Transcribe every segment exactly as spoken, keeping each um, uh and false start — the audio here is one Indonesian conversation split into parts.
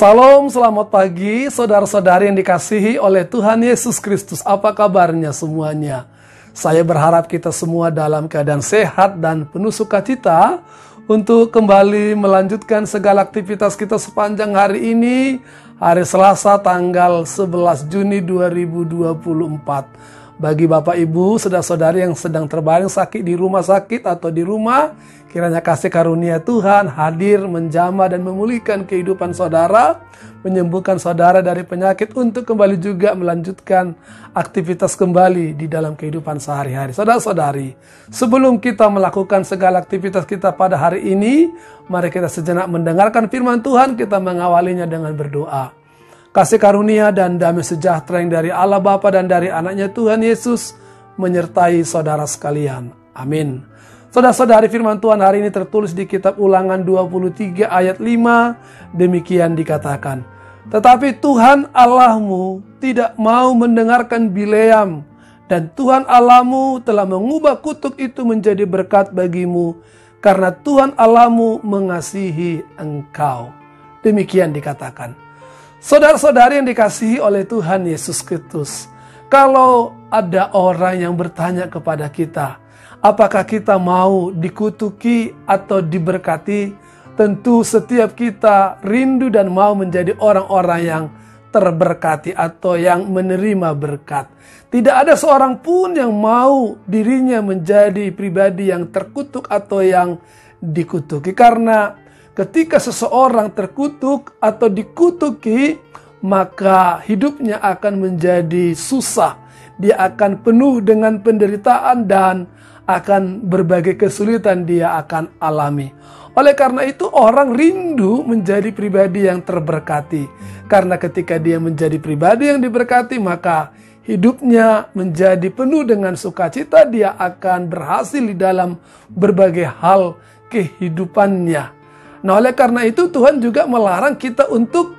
Salam, selamat pagi saudara-saudari yang dikasihi oleh Tuhan Yesus Kristus. Apa kabarnya semuanya? Saya berharap kita semua dalam keadaan sehat dan penuh sukacita untuk kembali melanjutkan segala aktivitas kita sepanjang hari ini, hari Selasa tanggal sebelas Juni dua ribu dua puluh empat. Bagi Bapak Ibu, saudara-saudari yang sedang terbaring sakit di rumah sakit atau di rumah, kiranya kasih karunia Tuhan hadir menjamah dan memulihkan kehidupan saudara, menyembuhkan saudara dari penyakit untuk kembali juga melanjutkan aktivitas kembali di dalam kehidupan sehari-hari. Saudara-saudari, sebelum kita melakukan segala aktivitas kita pada hari ini, mari kita sejenak mendengarkan firman Tuhan, kita mengawalinya dengan berdoa. Kasih karunia dan damai sejahtera yang dari Allah Bapa dan dari anaknya Tuhan Yesus menyertai saudara sekalian. Amin. Saudara-saudari, firman Tuhan hari ini tertulis di kitab Ulangan dua puluh tiga ayat lima. Demikian dikatakan, tetapi Tuhan Allahmu tidak mau mendengarkan Bileam, dan Tuhan Allahmu telah mengubah kutuk itu menjadi berkat bagimu, karena Tuhan Allahmu mengasihi engkau. Demikian dikatakan. Saudara-saudari yang dikasihi oleh Tuhan Yesus Kristus, kalau ada orang yang bertanya kepada kita, apakah kita mau dikutuki atau diberkati? Tentu setiap kita rindu dan mau menjadi orang-orang yang terberkati atau yang menerima berkat. Tidak ada seorang pun yang mau dirinya menjadi pribadi yang terkutuk atau yang dikutuki. Karena ketika seseorang terkutuk atau dikutuki, maka hidupnya akan menjadi susah. Dia akan penuh dengan penderitaan dan akan berbagai kesulitan dia akan alami. Oleh karena itu orang rindu menjadi pribadi yang terberkati. Karena ketika dia menjadi pribadi yang diberkati, maka hidupnya menjadi penuh dengan sukacita. Dia akan berhasil di dalam berbagai hal kehidupannya. Nah, oleh karena itu Tuhan juga melarang kita untuk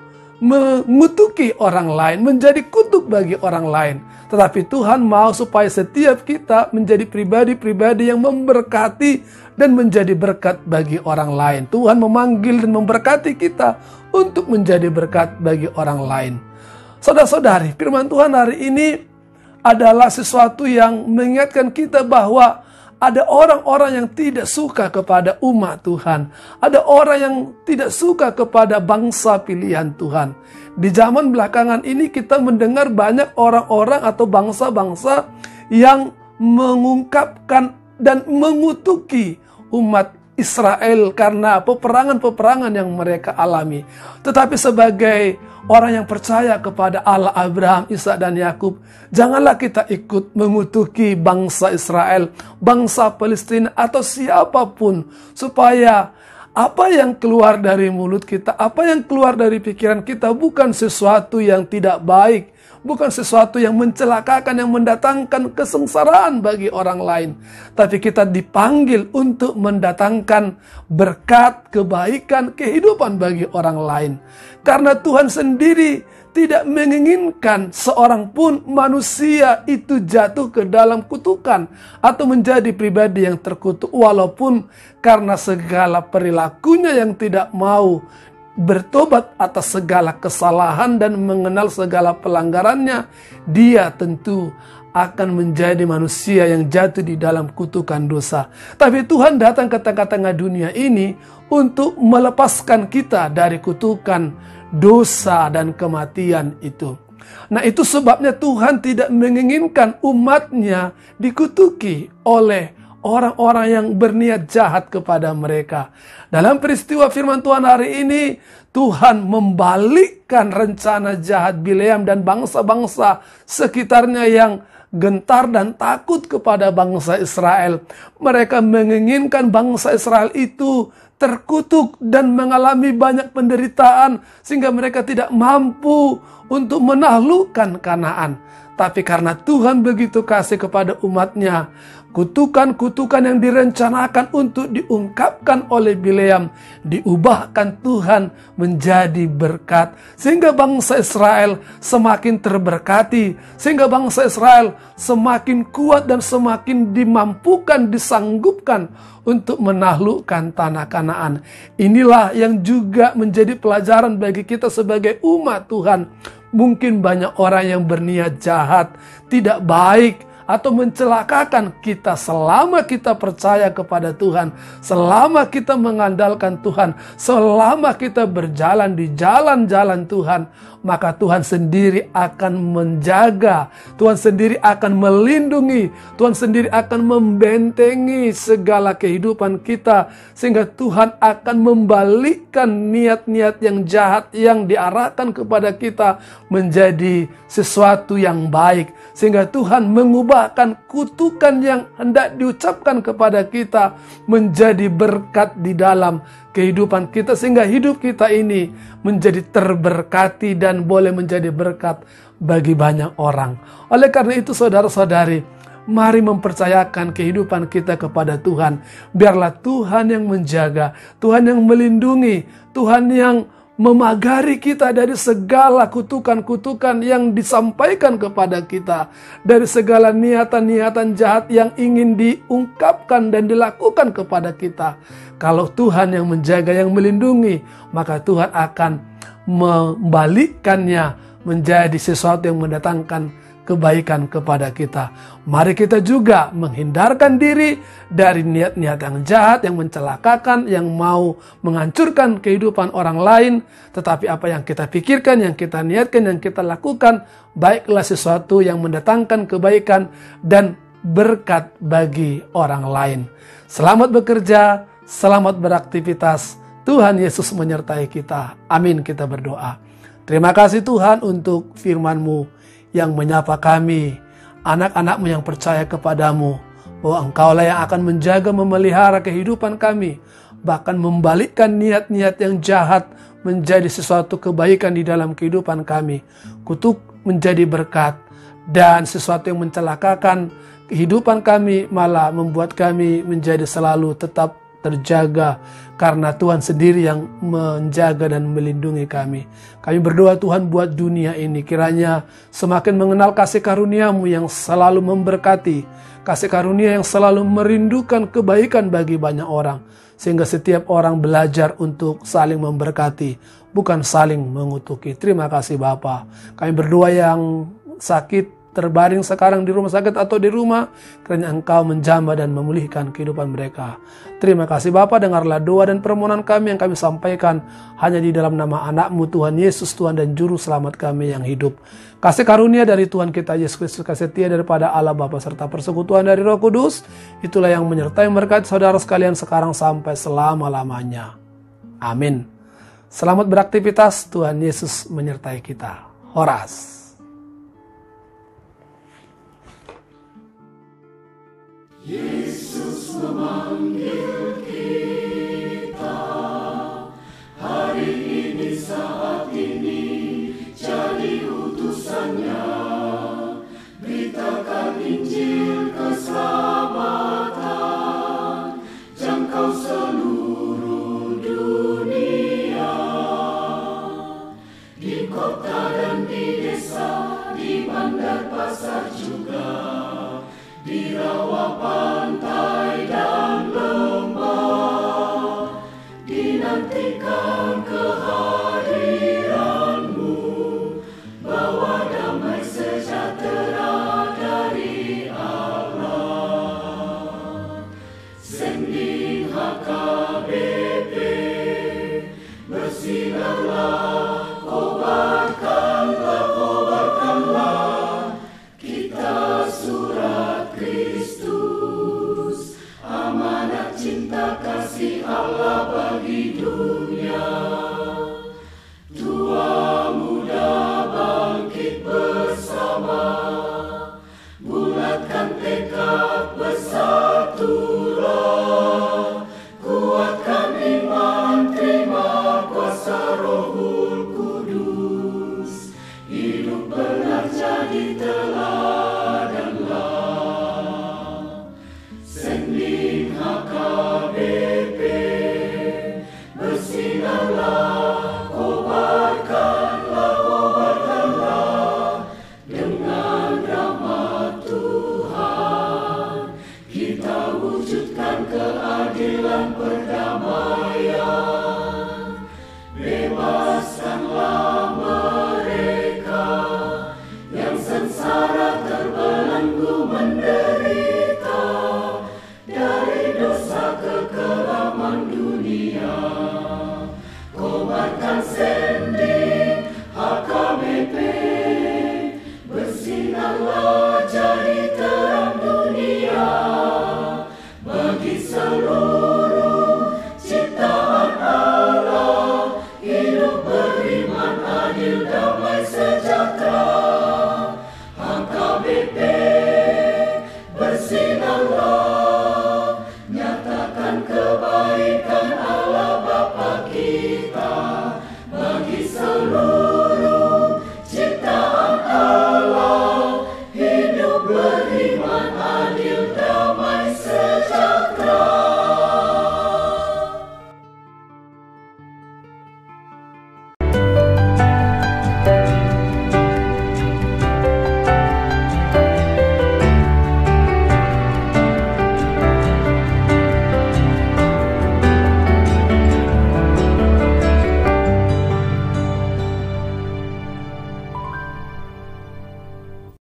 mengutuki orang lain, menjadi kutuk bagi orang lain. Tetapi Tuhan mau supaya setiap kita menjadi pribadi-pribadi yang memberkati dan menjadi berkat bagi orang lain. Tuhan memanggil dan memberkati kita untuk menjadi berkat bagi orang lain. Saudara-saudari, firman Tuhan hari ini adalah sesuatu yang mengingatkan kita bahwa ada orang-orang yang tidak suka kepada umat Tuhan. Ada orang yang tidak suka kepada bangsa pilihan Tuhan. Di zaman belakangan ini kita mendengar banyak orang-orang atau bangsa-bangsa yang mengungkapkan dan mengutuki umat Israel karena peperangan-peperangan yang mereka alami. Tetapi sebagai orang yang percaya kepada Allah Abraham, Ishak dan Yakub, janganlah kita ikut mengutuki bangsa Israel, bangsa Palestina atau siapapun, supaya apa yang keluar dari mulut kita, apa yang keluar dari pikiran kita bukan sesuatu yang tidak baik, bukan sesuatu yang mencelakakan, yang mendatangkan kesengsaraan bagi orang lain. Tapi kita dipanggil untuk mendatangkan berkat, kebaikan, kehidupan bagi orang lain. Karena Tuhan sendiri tidak menginginkan seorang pun manusia itu jatuh ke dalam kutukan atau menjadi pribadi yang terkutuk. Walaupun karena segala perilakunya yang tidak mau bertobat atas segala kesalahan dan mengenal segala pelanggarannya, dia tentu akan menjadi manusia yang jatuh di dalam kutukan dosa. Tapi Tuhan datang ke tengah-tengah dunia ini untuk melepaskan kita dari kutukan dosa dan kematian itu. Nah, itu sebabnya Tuhan tidak menginginkan umatnya dikutuki oleh orang-orang yang berniat jahat kepada mereka. Dalam peristiwa firman Tuhan hari ini, Tuhan membalikkan rencana jahat Bileam dan bangsa-bangsa sekitarnya yang gentar dan takut kepada bangsa Israel. Mereka menginginkan bangsa Israel itu terkutuk dan mengalami banyak penderitaan sehingga mereka tidak mampu untuk menaklukkan Kanaan. Tapi karena Tuhan begitu kasih kepada umatnya, Kutukan-kutukan yang direncanakan untuk diungkapkan oleh Bileam diubahkan Tuhan menjadi berkat. Sehingga bangsa Israel semakin terberkati. Sehingga bangsa Israel semakin kuat dan semakin dimampukan, disanggupkan untuk menaklukkan tanah Kanaan. Inilah yang juga menjadi pelajaran bagi kita sebagai umat Tuhan. Mungkin banyak orang yang berniat jahat, tidak baik, atau mencelakakan kita. Selama kita percaya kepada Tuhan, selama kita mengandalkan Tuhan, selama kita berjalan di jalan-jalan Tuhan, maka Tuhan sendiri akan menjaga, Tuhan sendiri akan melindungi, Tuhan sendiri akan membentengi segala kehidupan kita, sehingga Tuhan akan membalikkan niat-niat yang jahat yang diarahkan kepada kita menjadi sesuatu yang baik, sehingga Tuhan mengubahkan kutukan yang hendak diucapkan kepada kita menjadi berkat di dalam kehidupan kita, sehingga hidup kita ini menjadi terberkati dan boleh menjadi berkat bagi banyak orang. Oleh karena itu, saudara-saudari, mari mempercayakan kehidupan kita kepada Tuhan. Biarlah Tuhan yang menjaga, Tuhan yang melindungi, Tuhan yang memagari kita dari segala kutukan-kutukan yang disampaikan kepada kita, dari segala niatan-niatan jahat yang ingin diungkapkan dan dilakukan kepada kita. Kalau Tuhan yang menjaga, yang melindungi, maka Tuhan akan membalikkannya menjadi sesuatu yang mendatangkan kebaikan kepada kita. Mari kita juga menghindarkan diri dari niat-niat yang jahat, yang mencelakakan, yang mau menghancurkan kehidupan orang lain. Tetapi apa yang kita pikirkan, yang kita niatkan, yang kita lakukan, baiklah sesuatu yang mendatangkan kebaikan dan berkat bagi orang lain. Selamat bekerja, selamat beraktivitas. Tuhan Yesus menyertai kita. Amin, kita berdoa. Terima kasih Tuhan untuk firman-Mu yang menyapa kami, anak-anak-Mu yang percaya kepadamu, bahwa Engkaulah yang akan menjaga, memelihara kehidupan kami, bahkan membalikkan niat-niat yang jahat menjadi sesuatu kebaikan di dalam kehidupan kami. Kutuk menjadi berkat, dan sesuatu yang mencelakakan kehidupan kami malah membuat kami menjadi selalu tetap terjaga, karena Tuhan sendiri yang menjaga dan melindungi kami. Kami berdoa Tuhan buat dunia ini, kiranya semakin mengenal kasih karunia-Mu yang selalu memberkati, kasih karunia yang selalu merindukan kebaikan bagi banyak orang, sehingga setiap orang belajar untuk saling memberkati, bukan saling mengutuki. Terima kasih Bapa. Kami berdoa yang sakit, terbaring sekarang di rumah sakit atau di rumah, kiranya Engkau menjamah dan memulihkan kehidupan mereka. Terima kasih Bapa, dengarlah doa dan permohonan kami yang kami sampaikan hanya di dalam nama anak-Mu Tuhan Yesus, Tuhan dan Juru Selamat kami yang hidup. Kasih karunia dari Tuhan kita Yesus Kristus, kasih setia daripada Allah Bapa serta persekutuan dari Roh Kudus, itulah yang menyertai memberkati saudara sekalian sekarang sampai selama-lamanya. Amin. Selamat beraktivitas, Tuhan Yesus menyertai kita. Horas. Yesus memanggil kita hari ini, saat ini, jadi utusannya. Beritakan Injil keselamatan, jangkau seluruh dunia. Di kota dan di desa, di bandar pasar juga, di rawa pantai